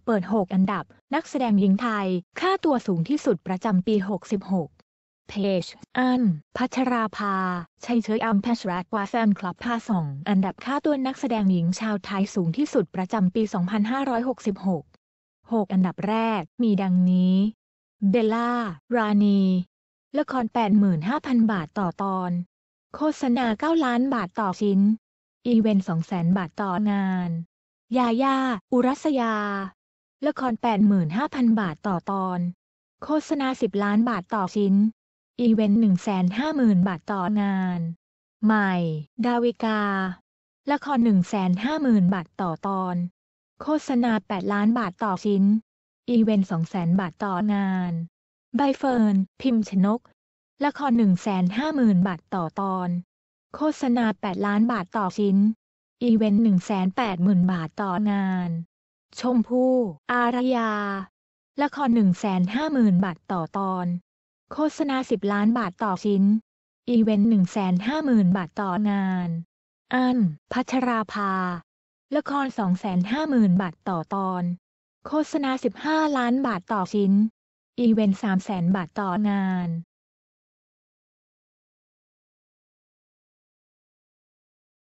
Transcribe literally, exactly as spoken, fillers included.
เปิด หก อันดับนักแสดงหญิงไทยค่าตัวสูงที่สุดประจำปี หกสิบหก เพจ อัน พัชราภา ชัยเชยอัมพัชรัตน์วาแฟนคลับพาส่องอันดับค่าตัวนักแสดงหญิงชาวไทยสูงที่สุดประจำปี สองพันห้าร้อยหกสิบหก หก อันดับแรกมีดังนี้ เบลล่า รานี ละคร แปดหมื่นห้าพัน บาทต่อตอน โฆษณา เก้า ล้านบาทต่อชิ้น อีเวนต์ สองแสน บาทต่องาน ยาย่า อุรัสยา ละคร แปดหมื่นห้าพัน บาทต่อตอน โฆษณา สิบ ล้านบาทต่อชิ้น อีเวนต์ หนึ่งแสนห้าหมื่น บาทต่องาน ใหม่ ดาวิกา ละคร หนึ่งแสนห้าหมื่น บาทต่อตอน โฆษณา แปด ล้านบาทต่อชิ้น อีเวนต์ สองแสน บาทต่องาน ใบเฟิร์น พิมพ์ชนก ละคร หนึ่งแสนห้าหมื่น บาทต่อตอน โฆษณา แปด ล้านบาทต่อชิ้น อีเวนต์ หนึ่งแสนแปดหมื่น บาทต่องาน ชมพู่ อารยา ละคร หนึ่งแสนห้าหมื่น บาทต่อตอน โฆษณา สิบ ล้านบาทต่อชิ้น อีเวนต์ หนึ่งแสนห้าหมื่น บาทต่องาน อัน พัชราภา ละคร สองแสนห้าหมื่น บาทต่อตอน โฆษณา สิบห้า ล้านบาทต่อชิ้น อีเวนต์ สามแสน บาทต่องาน